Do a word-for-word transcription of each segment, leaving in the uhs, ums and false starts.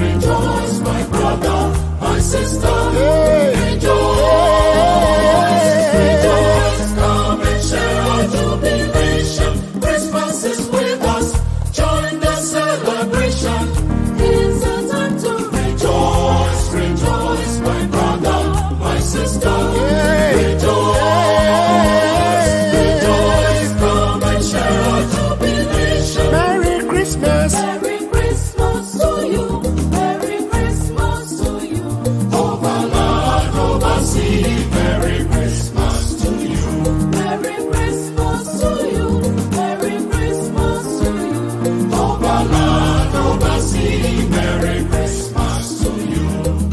rejoice, my brother, my sister. Hey. Rejoice, rejoice, come and share our jubilation. Christmas is with us, join the celebration. It's a time to Rejoice, rejoice, my brother, my sister. Hey. Rejoice, rejoice, come and share our jubilation. Merry Christmas. Merry Christmas to you. Merry Christmas to you. Over land, over sea, Merry Christmas to you. Merry Christmas to you. Merry Christmas to you. Over land, over sea, Merry Christmas to you.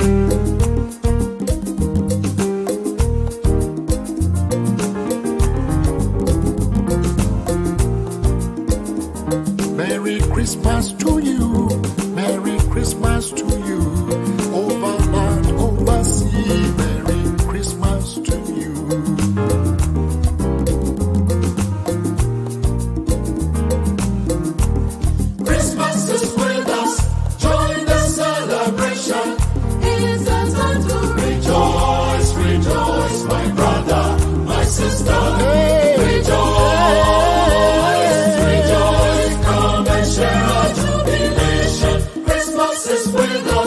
Merry Christmas to you. Merry Christmas to you. Over land, over sea. Merry Christmas to you. Christmas is with us, join the celebration. It's a time to Rejoice, rejoice, my brother, my sister. Hey. Rejoice, rejoice, come and share our jubilation. Christmas is with us.